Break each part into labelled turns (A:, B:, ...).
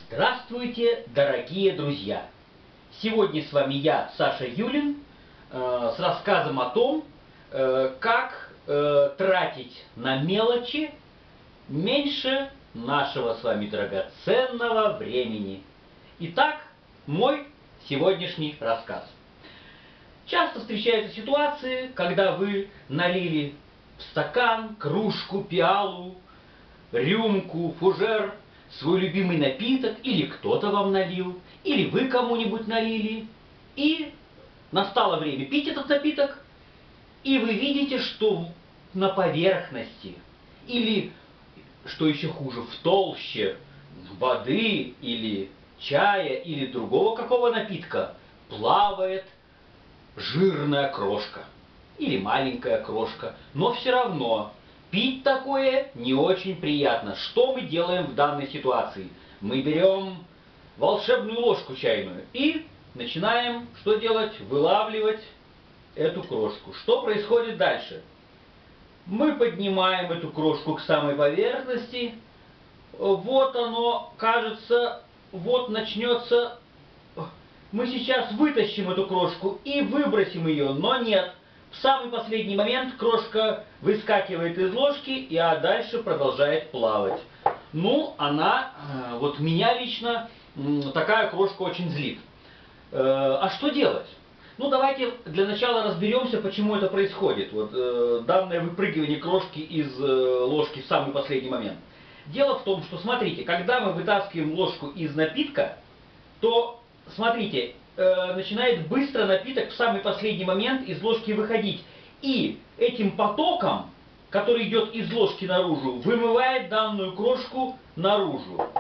A: Здравствуйте, дорогие друзья! Сегодня с вами я, Саша Юлин, с рассказом о том, как тратить на мелочи меньше нашего с вами драгоценного времени. Итак, мой сегодняшний рассказ. Часто встречаются ситуации, когда вы налили в стакан, кружку, пиалу, рюмку, фужер свой любимый напиток, или кто-то вам налил, или вы кому-нибудь налили, и настало время пить этот напиток, и вы видите, что на поверхности, или, что еще хуже, в толще воды, или чая, или другого какого напитка плавает жирная крошка, или маленькая крошка, но все равно пить такое не очень приятно. Что мы делаем в данной ситуации? Мы берем волшебную ложку чайную и начинаем что делать? Вылавливать эту крошку. Что происходит дальше? Мы поднимаем эту крошку к самой поверхности. Вот оно, кажется, вот начнется. Мы сейчас вытащим эту крошку и выбросим ее, но нет. В самый последний момент крошка выскакивает из ложки, а дальше продолжает плавать. Ну, вот меня лично такая крошка очень злит. А что делать? Ну, давайте для начала разберемся, почему это происходит. Вот данное выпрыгивание крошки из ложки в самый последний момент. Дело в том, что, смотрите, когда мы вытаскиваем ложку из напитка, то, смотрите, начинает быстро напиток в самый последний момент из ложки выходить. И этим потоком, который идет из ложки наружу, вымывает данную крошку наружу.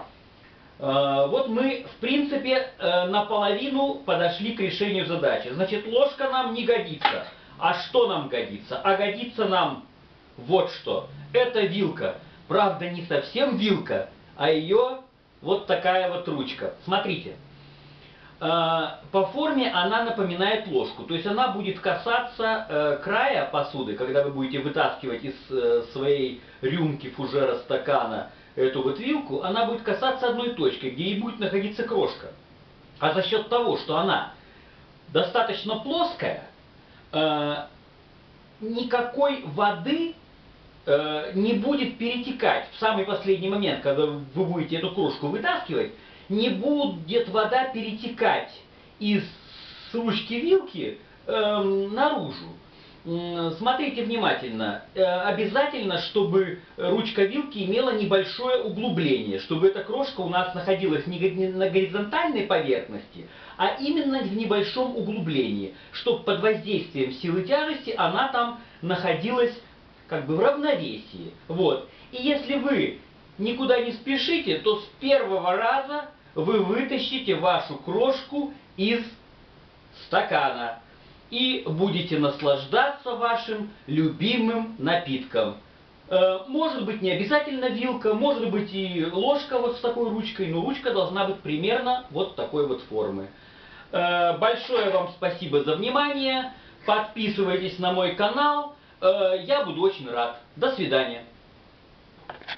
A: Вот мы, в принципе, наполовину подошли к решению задачи. Значит, ложка нам не годится. А что нам годится? А годится нам вот что. Это вилка. Правда, не совсем вилка, а ее вот такая вот ручка. Смотрите. По форме она напоминает ложку, то есть она будет касаться края посуды, когда вы будете вытаскивать из своей рюмки, фужера, стакана эту вот вилку, она будет касаться одной точки, где и будет находиться крошка. А за счет того, что она достаточно плоская, никакой воды не будет перетекать в самый последний момент, когда вы будете эту крошку вытаскивать. Не будет вода перетекать из ручки вилки наружу. Смотрите внимательно. Обязательно, чтобы ручка вилки имела небольшое углубление, чтобы эта крошка у нас находилась не на горизонтальной поверхности, а именно в небольшом углублении, чтобы под воздействием силы тяжести она там находилась как бы в равновесии. Вот. И если вы никуда не спешите, то с первого раза вы вытащите вашу крошку из стакана и будете наслаждаться вашим любимым напитком. Может быть, не обязательно вилка, может быть и ложка вот с такой ручкой, но ручка должна быть примерно вот такой вот формы. Большое вам спасибо за внимание. Подписывайтесь на мой канал. Я буду очень рад. До свидания.